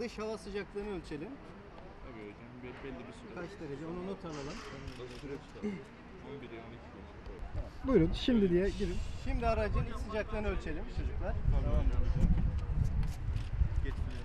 güneş hava sıcaklığını ölçelim. Tabii hocam, belli bir süre. Kaç derece onu not alalım. Süre tutalım. 11'e 12. Buyurun şimdi diye girin. Şimdi aracın iç sıcaklığını ölçelim çocuklar. Tamam hocam. Getirelim.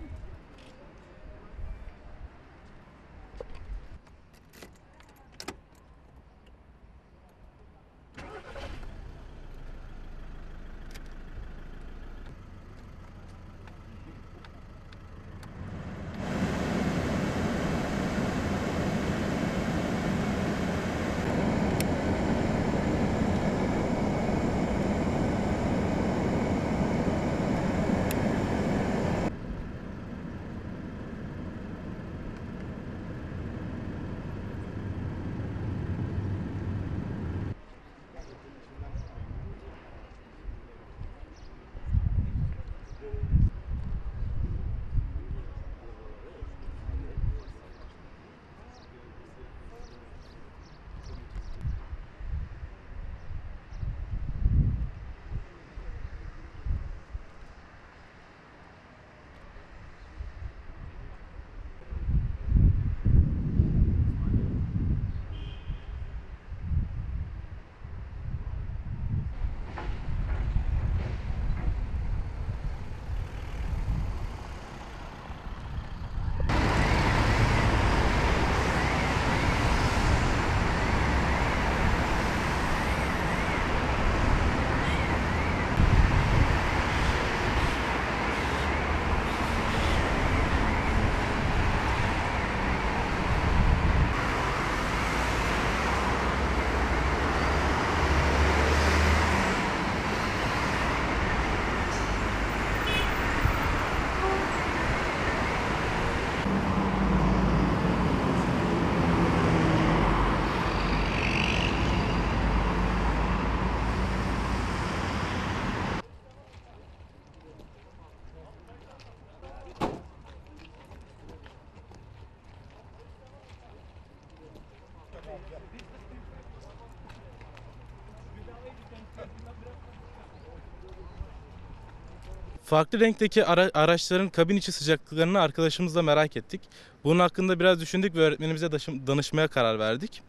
Farklı renkteki araçların kabin içi sıcaklıklarını arkadaşımızla merak ettik. Bunun hakkında biraz düşündük ve öğretmenimize danışmaya karar verdik.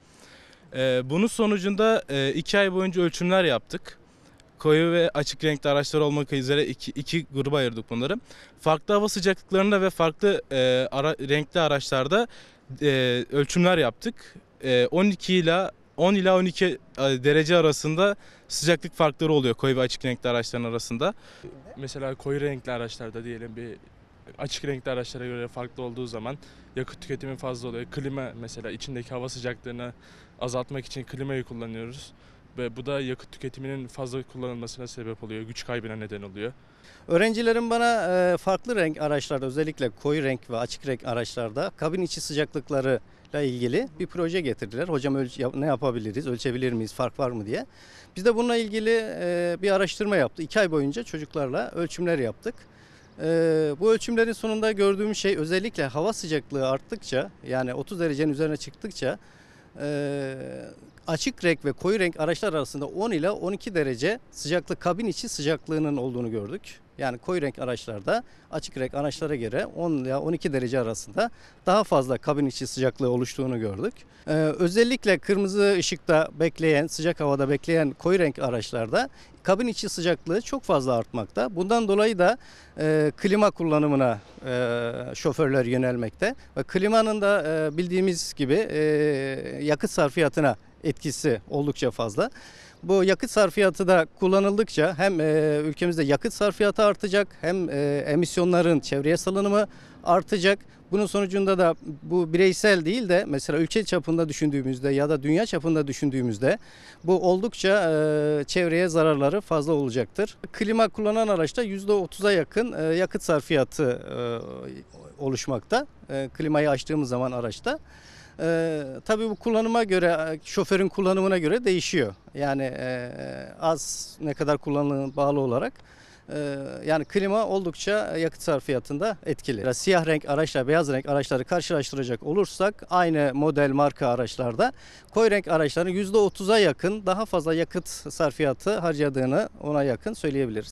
Bunun sonucunda 2 ay boyunca ölçümler yaptık. Koyu ve açık renkli araçlar olmak üzere iki gruba ayırdık bunları. Farklı hava sıcaklıklarında ve farklı renkli araçlarda ölçümler yaptık. 10 ila 12 derece arasında sıcaklık farkları oluyor koyu ve açık renkli araçların arasında. Mesela koyu renkli araçlarda diyelim bir açık renkli araçlara göre farklı olduğu zaman yakıt tüketimi fazla oluyor. Klima mesela içindeki hava sıcaklığını azaltmak için klimayı kullanıyoruz. Ve bu da yakıt tüketiminin fazla kullanılmasına sebep oluyor. Güç kaybına neden oluyor. Öğrencilerim bana farklı renk araçlarda, özellikle koyu renk ve açık renk araçlarda kabin içi sıcaklıkları ile ilgili bir proje getirdiler. Hocam ne yapabiliriz, ölçebilir miyiz, fark var mı diye. Biz de bununla ilgili bir araştırma yaptık. 2 ay boyunca çocuklarla ölçümler yaptık. Bu ölçümlerin sonunda gördüğüm şey, özellikle hava sıcaklığı arttıkça, yani 30 derecenin üzerine çıktıkça açık renk ve koyu renk araçlar arasında 10 ila 12 derece sıcaklık, kabin içi sıcaklığının olduğunu gördük. Yani koyu renk araçlarda açık renk araçlara göre 10 ila 12 derece arasında daha fazla kabin içi sıcaklığı oluştuğunu gördük. Özellikle kırmızı ışıkta bekleyen, sıcak havada bekleyen koyu renk araçlarda kabin içi sıcaklığı çok fazla artmakta. Bundan dolayı da klima kullanımına şoförler yönelmekte. Ve klimanın da bildiğimiz gibi yakıt sarfiyatına etkisi oldukça fazla. Bu yakıt sarfiyatı da kullanıldıkça hem ülkemizde yakıt sarfiyatı artacak, hem emisyonların çevreye salınımı artacak. Bunun sonucunda da bu bireysel değil de mesela ülke çapında düşündüğümüzde ya da dünya çapında düşündüğümüzde bu oldukça çevreye zararları fazla olacaktır. Klima kullanan araçta %30'a yakın yakıt sarfiyatı oluşmakta. Klimayı açtığımız zaman araçta. Tabii bu kullanıma göre, şoförün kullanımına göre değişiyor. Yani az ne kadar kullanıldığına bağlı olarak. Yani klima oldukça yakıt sarfiyatında etkili. Siyah renk araçlar, beyaz renk araçları karşılaştıracak olursak aynı model marka araçlarda koyu renk araçların %30'a yakın daha fazla yakıt sarfiyatı harcadığını, ona yakın söyleyebiliriz.